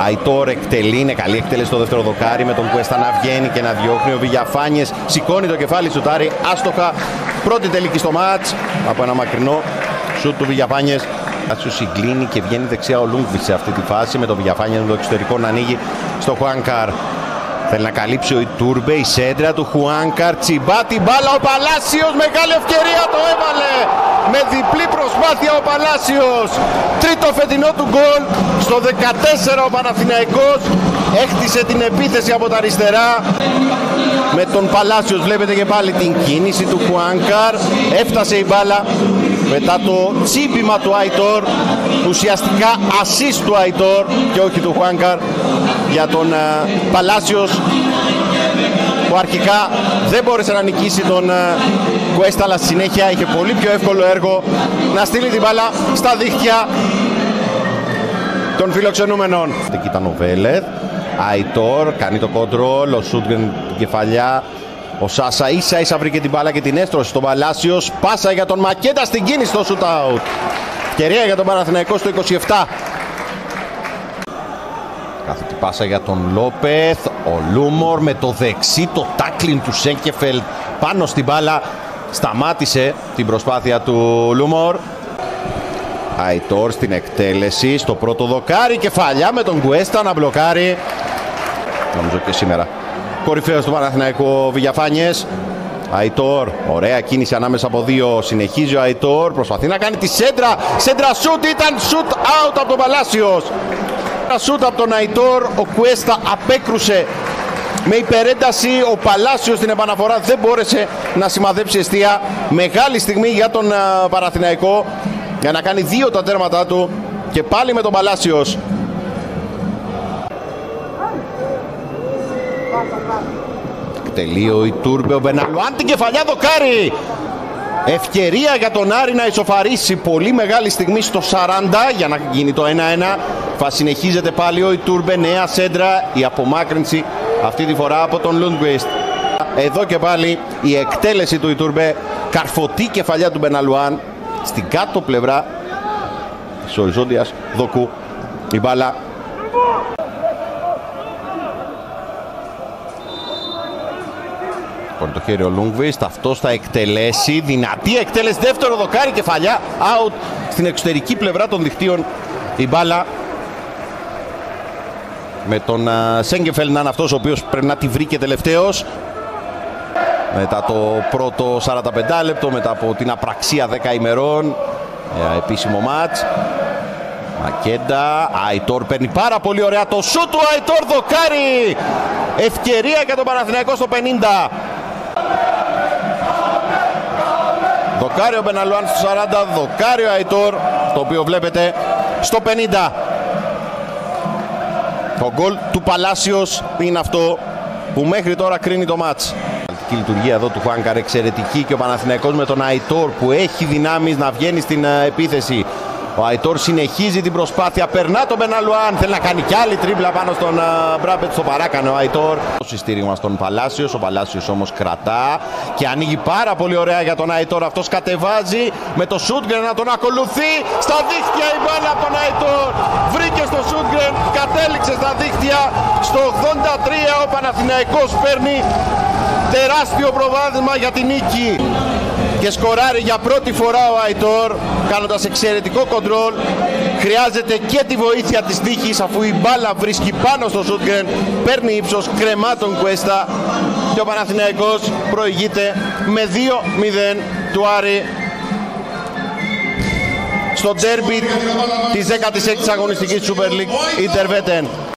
Αϊτόρ εκτελεί, είναι καλή εκτέλεση στο δεύτερο δοκάρι με τον Κουέστα να βγαίνει και να διώχνει. Ο Βηγιαφάνιες σηκώνει το κεφάλι, σουτάρει άστοχα. Πρώτη τελική στο μάτς από ένα μακρινό σουτ του Βηγιαφάνιες. Σου συγκλίνει και βγαίνει δεξιά ο Λούγκβιτς σε αυτή τη φάση με τον Βηγιαφάνιες με το εξωτερικό να ανοίγει στο Χουάνκαρ. Θέλει να καλύψει ο Ιτούρμπε, η σέντρα του Χουάνκαρ, τσιμπά την μπάλα ο Παλάσιος, μεγάλη ευκαιρία, το έβαλε με διπλή προσπάθεια ο Παλάσιος. Τρίτο φετινό του γκολ, στο 14 ο Παναθηναϊκός έχτισε την επίθεση από τα αριστερά. Με τον Παλάσιος βλέπετε και πάλι την κίνηση του Χουάνκαρ, έφτασε η μπάλα μετά το τσίπημα του Αϊτόρ, ουσιαστικά assist του Αϊτόρ και όχι του Χουάνκαρ για τον Παλάσιος, που αρχικά δεν μπόρεσε να νικήσει τον Κουέστα, αλλά στη συνέχεια είχε πολύ πιο εύκολο έργο να στείλει την μπάλα στα δίχτυα των φιλοξενούμενων. Εκεί ήταν ο Βέλεθ, Αϊτόρ κάνει το κοντρόλ, ο Σούτγκεν την κεφαλιά, ο Σάσα ίσα βρήκε την μπάλα και την έστρωσε στον Παλάσιος, πάσα για τον Μακέντα στην κίνηση στο shoot out. Ευκαιρία για τον Παναθηναϊκό στο 27. Κάθετη πάσα για τον Λόπεθ, ο Λούμορ με το δεξί, το τάκλιν του Σέγκεφελτ πάνω στην μπάλα, σταμάτησε την προσπάθεια του Λούμορ. Αϊτόρ στην εκτέλεση, στο πρώτο δοκάρι, κεφαλιά με τον Κουέστα να μπλοκάρει. Νομίζω και σήμερα κορυφαίος του Παναθηναϊκού Βηγιαφάνιες. Αϊτόρ, ωραία κίνηση ανάμεσα από δύο, συνεχίζει ο Αϊτόρ, προσπαθεί να κάνει τη σέντρα, σέντρα σούτ, ήταν σούτ out από τον Παλάσιος. Σούτ από τον Αϊτόρ, ο Κουέστα απέκρουσε με υπερένταση, ο Παλάσιος στην επαναφορά δεν μπόρεσε να σημαδέψει εστία. Μεγάλη στιγμή για τον Παναθηναϊκό για να κάνει δύο τα τέρματά του και πάλι με τον Παλάσιος. Εκτελεί ο Ιτούρμπε, ο Μπεναλουάν την κεφαλιά, δοκάρι. Ευκαιρία για τον Άρη να ισοφαρίσει, πολύ μεγάλη στιγμή στο 40 για να γίνει το 1-1. Θα συνεχίζεται πάλι ο Ιτούρμπε, νέα σέντρα, η απομάκρυνση αυτή τη φορά από τον Λούντγκβιστ. Εδώ και πάλι η εκτέλεση του Ιτούρμπε, καρφωτή κεφαλιά του Μπεναλουάν στην κάτω πλευρά της οριζόντιας δοκού. Η μπάλα με το χέρι ο Λούγκβιστ, αυτός θα εκτελέσει, δυνατή εκτέλεση, δεύτερο δοκάρι, κεφαλιά, out στην εξωτερική πλευρά των δικτύων. Η μπάλα με τον Σέγκεφελτ να είναι αυτός ο οποίος πρέπει να τη βρει και τελευταίος. Μετά το πρώτο 45 λεπτό, μετά από την απραξία 10 ημερών, επίσημο μάτς. Μακέντα, Αϊτόρ παίρνει πάρα πολύ ωραία το σούτ του Αϊτόρ, δοκάρι. Ευκαιρία για τον Παναθηναϊκό στο 50. Δοκάρι ο Μπεναλουάν στο 40, δοκάρι ο Αϊτόρ, το οποίο βλέπετε στο 50. Το γκολ του Παλάσιος είναι αυτό που μέχρι τώρα κρίνει το μάτς. Η λειτουργία εδώ του Χουάνκαρ εξαιρετική και ο Παναθηναϊκός με τον Αϊτόρ που έχει δυνάμεις να βγαίνει στην επίθεση. Ο Αϊτόρ συνεχίζει την προσπάθεια, περνά τον Μπεναλουάν, θέλει να κάνει κι άλλη τρίπλα πάνω στον Μπράμπετ, στο παράκανε ο Αϊτόρ. Το συστήριγμα στον Παλάσιος, ο Παλάσιος όμως κρατά και ανοίγει πάρα πολύ ωραία για τον Αϊτόρ. Αυτός κατεβάζει με το Σούτγκρεν να τον ακολουθεί, στα δίχτυα η μπάλα από τον Αϊτόρ. Βρήκε στο Σούτγκρεν, κατέληξε στα δίχτυα, στο 83 ο Παναθηναϊκός παίρνει τεράστιο προβάδισμα για την νίκη. Και σκοράρει για πρώτη φορά ο Αϊτόρ, κάνοντας εξαιρετικό κοντρόλ. Χρειάζεται και τη βοήθεια της τύχης, αφού η μπάλα βρίσκει πάνω στο Σούτγκρεν, παίρνει ύψος, κρεμά τον Κουέστα και ο Παναθηναϊκός προηγείται με 2-0 του Άρη στο ντέρμπι της 16ης αγωνιστικής Super League Interveten.